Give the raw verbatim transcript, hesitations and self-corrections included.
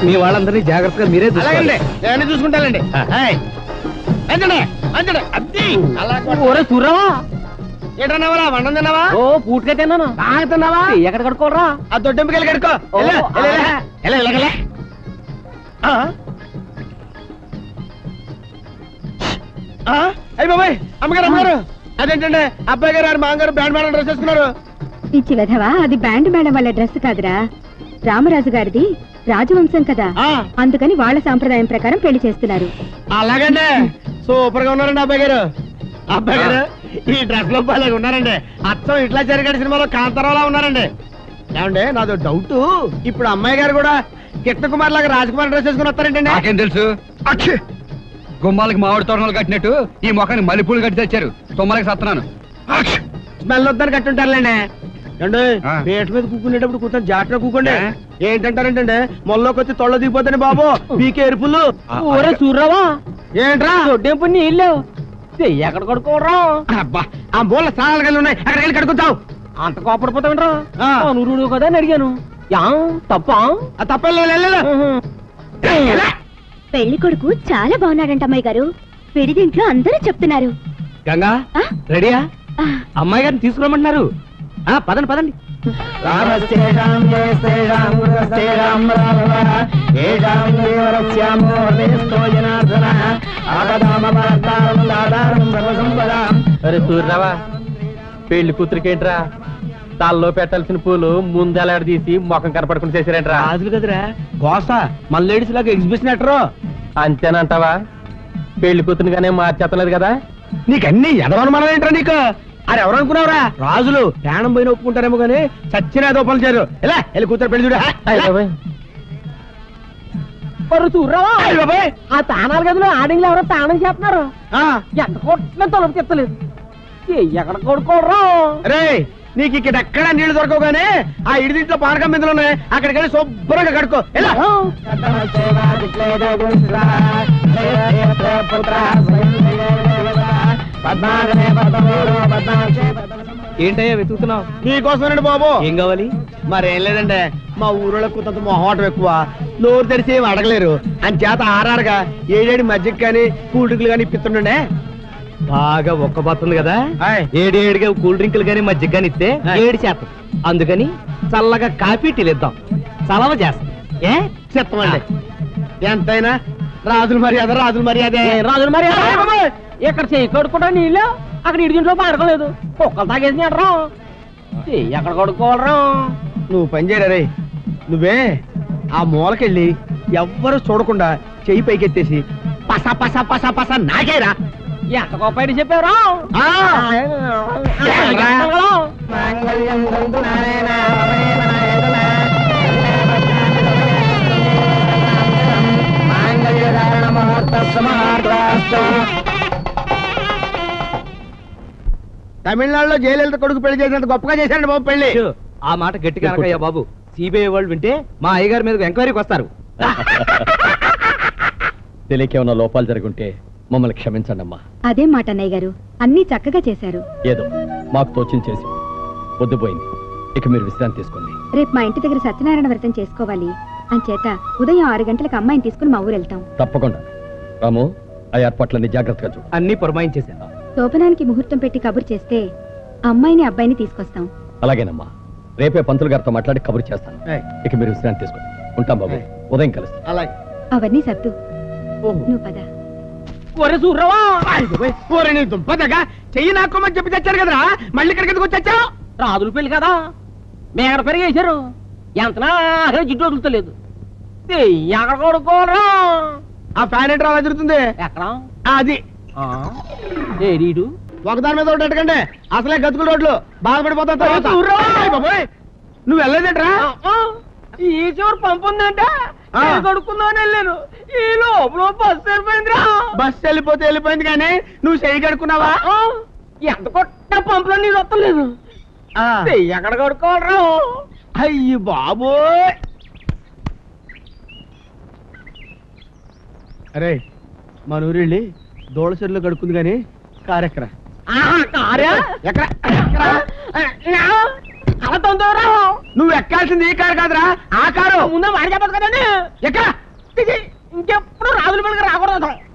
మీ వాళ్ళందరినీ జాగ్రత్తగా మీరే చూసుకోండి. నేను చూసుకుంటానండి. ఏంటన్నావరా వండం తిన్నావా? ఓ పూర్తిగా తిన్నాను. తాగుతున్నావా? ఎక్కడ కడుకోరా? ఆ దొడ్డెంపుకెళ్ళి కడుకో. అయ్యి బాబాయ్ అమ్మగారు అమ్మగారు అదేంటండి అబ్బాయి గారు మామగారు బ్యాండ్ మేడం డ్రెస్ వేసుకున్నారు. పిచ్చి వెధవా, అది బ్యాండ్ మేడం వాళ్ళ డ్రెస్ కాదురా, రామరాజు గారిది రాజవంశం కదా, అందుకని వాళ్ళ సాంప్రదాయం ప్రకారం పెళ్లి చేస్తున్నారు. అలాగండి సూపర్ గా ఉన్నారండి అబ్బాయి గారు. అబ్బాయి గారు ఈ డ్రెస్ లో బాగా ఉన్నారండి. అచ్చం ఇట్లా జరిగాడు సినిమాలో కాంతారావులా ఉన్నారండి. ఏమండి నాదో డౌట్, ఇప్పుడు అమ్మాయి గారు కూడా కిట్న కుమార్ లాగా రాజకుమార్ డ్రెస్ వేసుకుని వస్తారంటండి. నాకేం తెలుసు? గుమ్మాలకి మామిడి తోరణాలు కట్టినట్టు ఈ మొఖానికి మల్లెపూలు కట్టి తెచ్చారు. తుమ్మలకి సత్తున్నాను. స్మెల్ వద్దని కట్టుంటారులేండి. అండి పేట మీద కూకునేటప్పుడు కూర్చొని జాగ్రత్తగా కూకోండి. ఏంటంటారంటే మొల్లోకి వచ్చి తొళ్ళ దిగిపోతాను బాబు, మీకే ఎరుపులు. చూడరావా ఏంట్రా దొడ్డేపు నీళ్ళు ఎక్కడ కడుకోరా? అబ్బా ఆ మూల స్నానాలు కలిగి ఉన్నాయి, అక్కడికి వెళ్ళి కడుకుంటావు. అంత కోపడిపోతావురా? నూరు కదా అని అడిగాను. తప్ప తప్ప పెళ్లి కొడుకు చాలా బాగున్నాడంట అమ్మాయి గారు, పెడిదింట్లో అందరూ చెప్తున్నారు. గంగా రెడీయా? అమ్మాయి గారిని తీసుకురమ్మంటున్నారు. పదండి పదండి. అరే సూర్యరావా, పెళ్లి కూతురికేంట్రా తాల్లో పెట్టాల్సిన పూలు ముందెలాడ తీసి మొఖం కనపడకుండా చేశారేంట్రా? రాజులు కదరా గోస, మన లేడీస్ లాగా ఎగ్జిబిషన్ ఎట్టరు. అంతేనంటావా? పెళ్లి కూతురుగానే మార్చేతలేదు కదా. నీకన్నీ ఎదవనుమానం ఏంట్రా నీకు? అది ఎవరు అనుకున్నావురా? రాజులు ప్రాణం పోయిన ఒప్పుకుంటారేమో గానీ చచ్చిన ఏదో పనులు చేయరు. ఎలా వెళ్ళి కూతురు పెళ్లి చూడ. ఆ తానాల గదిలో ఆడింగ్లు ఎవరో తానం చేస్తున్నారు. ఎంత కొట్టినా తొలపు చెత్తలేదు. ఎక్కడ కొడుకోడరా? రే నీకు ఇక్కడ ఎక్కడ నీళ్లు దొరకవు గానీ ఆ ఇడిదింట్లో పానకం బిందులు ఉన్నాయి, అక్కడికి వెళ్ళి శుభ్రంగా కడుకో. ఎలా ఏంటయ్యా వెతుకుతున్నావు? నీకోసమేనండి బాబు. ఏం కావాలి? మరేం లేదండి, మా ఊరిలో కొంత మొహమాటం ఎక్కువ, నోరు తెరిచి ఏమి అడగలేరు. అని చేత ఆరారుగా ఏడేడి మజ్జిగ కానీ కూల్ డ్రింకులు కానీ ఇప్పిస్తుండే. బాగా ఒక్కబోతుంది కదా, ఏడు ఏడుగా కూల్ డ్రింకులు గానీ మజ్జిగ గానీ ఇస్తే ఏడు శాతం, అందుకని చల్లగా కాఫీ టీలు ఇద్దాం, చలవ చేస్తాం. ఏ చెప్తామండి, ఎంతైనా రాజుల మర్యాద రాజుల మర్యాద. రాజుల మర్యాద ఇక్కడ చేయి కడుక్కుంటా నీళ్ళు, అక్కడ ఇడి దీంట్లో పాడకలేదు, కుక్కలు తాగేసి అంటారా? ఎక్కడ కడుక్కోవాలరా? నువ్వు పని చేయరా, నువ్వే ఆ మూలకెళ్ళి ఎవ్వరు చూడకుండా చెయ్యి పైకెత్తేసి పసా పసా పసా పసా నాకేరా. ఎంత గొప్ప చెప్పారా? తమిళనాడులో జయలలిత కొడుకు పెళ్లి చేసినంత గొప్పగా చేశాడు బాబు పెళ్లి. ఆ మాట గట్టిగా అనకయ్యా బాబు, సిబిఐ వాళ్ళు వింటే మా అయ్యగారి మీద ఎంక్వైరీకి వస్తారు. తెలియకేమన్నా లోపాలు జరుగుంటే మమ్మల్ని క్షమించండి అమ్మా. అదే మాట అన్నయ్య గారు, అన్ని చక్కగా చేశారు. ఏదో మాకు తోచింది చేసి పొద్దుపోయింది, ఇక మీరు విశ్రాంతి తీసుకోండి. రేపు మా ఇంటి దగ్గర సత్యనారాయణ వ్రతం చేసుకోవాలి, అంచేత ఉదయం ఆరు గంటలకు అమ్మాయిని తీసుకుని మా ఊరు వెళ్తాం. తప్పకుండా రాము, ఆ ఏర్పాట్లన్నీ జాగ్రత్తగా చూడు. అన్ని పురమాయించేసాను. శోభనానికి ముహూర్తం పెట్టి కబురు చేస్తే అమ్మాయిని అబ్బాయిని తీసుకొస్తాం. అలాగేనమ్మా, రేపే పంతులు గారితో మాట్లాడి కబురు చేస్తాను. ఇక మీరు విశ్రాంతి తీసుకోండి. ఉంటాం బాబు, ఉదయం కలుస్తాం. అలాగే అవన్నీ సర్దు, నువ్వు పద. దుంపదగా చెయ్యి నాకోమని చెప్పి తెచ్చారు కదరా, మళ్ళీ ఇక్కడికి ఎందుకు వచ్చావు? రాజుల పెళ్లి కదా, మేడ పెరిగేశారు, ఎంతనా జిడ్డు వదులుతలేదు. ఎక్కడ కొడుకోరా? ఆ ఫ్యాన్ ఏంటి అలా తిరుగుతుంది? ఎక్కడ అది ఏడు ఒకదాని మీద ఒకటి అడగండి, అసలే గతుకుల రోడ్లు బాధపడిపోతాం తర్వాత. నువ్వు వెళ్ళలేదట్రా? ఈ చివరి పంపు ఉందంటే కడుక్కుందామని వెళ్ళాను, ఈ లోపల బస్సు వెళ్ళిపోయిందిరా. బస్సు వెళ్ళిపోతే వెళ్ళిపోయింది కానీ నువ్వు చెయ్యి కడుక్కున్నావా? ఎంత కొట్ట పంపులో నీళ్ళు వస్తలేదు, ఎక్కడ కడుక్కోవాలరా? అయ్యి బాబోయ్. అరే మన ఊరెళ్ళి దోళ చెరువులో గడుకుంది కానీ కారు ఎక్కరా? అలా అంత నువ్వు ఎక్కాల్సింది ఈ కారు కాదురా ఆ కారు ముందే మాట చెప్పదు కదండి ఎక్కడ ఇంకెప్పుడు రాజుల పలికి రాకూడదు